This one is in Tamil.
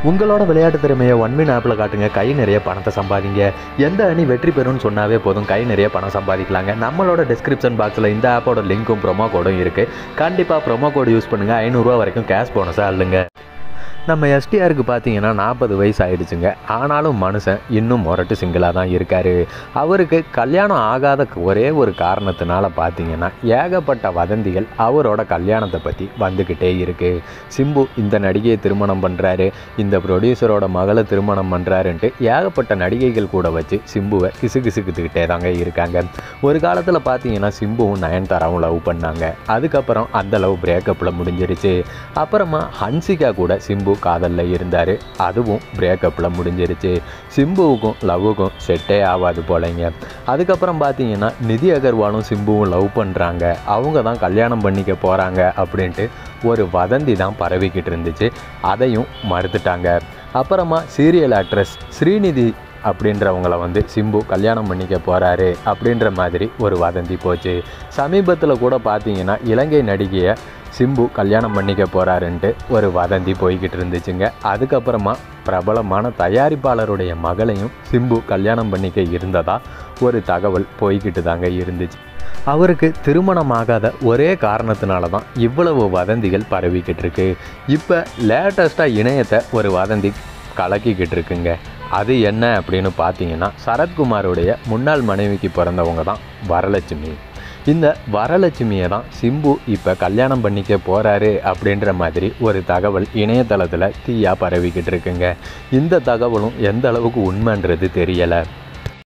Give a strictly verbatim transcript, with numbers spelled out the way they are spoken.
உங்களோட விளையாட்டு திறமையை ஒன்மின் ஆப்பில் காட்டுங்க, கை நிறைய பணத்தை சம்பாதிங்க. எந்த அணி வெற்றி பெறும்னு சொன்னாவே போதும், கை நிறைய பணம் சம்பாதிக்கலாங்க. நம்மளோட டிஸ்கிரிப்ஷன் பாக்ஸில் இந்த ஆப்போட லிங்க்கும் ப்ரோமோ கோடும் இருக்குது. கண்டிப்பாக ப்ரோமோ கோடு யூஸ் பண்ணுங்கள், ஐநூறுரூவா வரைக்கும் கேஷ் போனஸாக அள்ளுங்க. நம்ம எஸ்டிஆருக்கு பார்த்தீங்கன்னா நாற்பது வயசு ஆகிடுச்சுங்க. ஆனாலும் மனுஷன் இன்னும் முரட்டு சிங்கிளாக தான் இருக்கார். அவருக்கு கல்யாணம் ஆகாத ஒரே ஒரு காரணத்தினால பார்த்தீங்கன்னா ஏகப்பட்ட வதந்திகள் அவரோட கல்யாணத்தை பற்றி வந்துக்கிட்டே இருக்குது. சிம்பு இந்த நடிகையை திருமணம் பண்ணுறாரு, இந்த ப்ரொடியூசரோட மகளை திருமணம் பண்ணுறாருன்ட்டு ஏகப்பட்ட நடிகைகள் கூட வச்சு சிம்புவை கிசு கிசுக்கிட்டுக்கிட்டே தாங்க இருக்காங்க. ஒரு காலத்தில் பார்த்தீங்கன்னா சிம்புவும் நயன்தாராவும் லவ் பண்ணாங்க. அதுக்கப்புறம் அந்த லவ் பிரேக்கப்பில் முடிஞ்சிருச்சு. அப்புறமா ஹன்சிகா கூட சிம்பு காதலில் இருந்தார், அதுவும் பிரேக்கப்பில் முடிஞ்சிருச்சு. சிம்புவுக்கும் லவ்வுக்கும் செட்டே ஆகாது போலைங்க. அதுக்கப்புறம் பார்த்தீங்கன்னா நிதி அகர்வாலும் சிம்புவும் லவ் பண்ணுறாங்க, அவங்க தான் கல்யாணம் பண்ணிக்க போகிறாங்க அப்படின்ட்டு ஒரு வதந்தி தான் பரவிக்கிட்டு இருந்துச்சு. அதையும் மறுத்துட்டாங்க. அப்புறமா சீரியல் ஆக்ட்ரஸ் ஸ்ரீநிதி அப்படின்றவங்கள வந்து சிம்பு கல்யாணம் பண்ணிக்க போகிறாரு அப்படின்ற மாதிரி ஒரு வதந்தி போச்சு. சமீபத்தில் கூட பார்த்தீங்கன்னா இலங்கை நடிகையை சிம்பு கல்யாணம் பண்ணிக்க போகிறாருன்ட்டு ஒரு வதந்தி போய்கிட்டு இருந்துச்சுங்க. அதுக்கப்புறமா பிரபலமான தயாரிப்பாளருடைய மகளையும் சிம்பு கல்யாணம் பண்ணிக்க இருந்ததா ஒரு தகவல் போய்கிட்டு தாங்க இருந்துச்சு. அவருக்கு திருமணமாகாத ஒரே காரணத்தினால தான் இவ்வளவு வதந்திகள் பரவிக்கிட்டு இருக்கு. இப்போ லேட்டஸ்ட்டாக இணையத்தை ஒரு வதந்தி கலக்கிக்கிட்டு இருக்குங்க. அது என்ன அப்படின்னு பார்த்தீங்கன்னா, சரத்குமாருடைய முன்னாள் மனைவிக்கு பிறந்தவங்க தான் வரலட்சுமி. இந்த வரலட்சுமியை தான் சிம்பு இப்போ கல்யாணம் பண்ணிக்க போகிறாரு அப்படின்ற மாதிரி ஒரு தகவல் இணையதளத்தில் தீயாக பரவிக்கிட்டு இருக்குங்க. இந்த தகவலும் எந்த அளவுக்கு உண்மைன்றது தெரியலை.